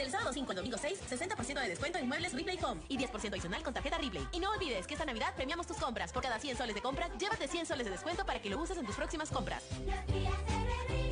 Del sábado 5 al domingo 6, 60% de descuento en muebles Ripley Home y 10% adicional con tarjeta Ripley. Y no olvides que esta Navidad premiamos tus compras. Por cada 100 soles de compra, llévate 100 soles de descuento para que lo uses en tus próximas compras. Los días de Ripley.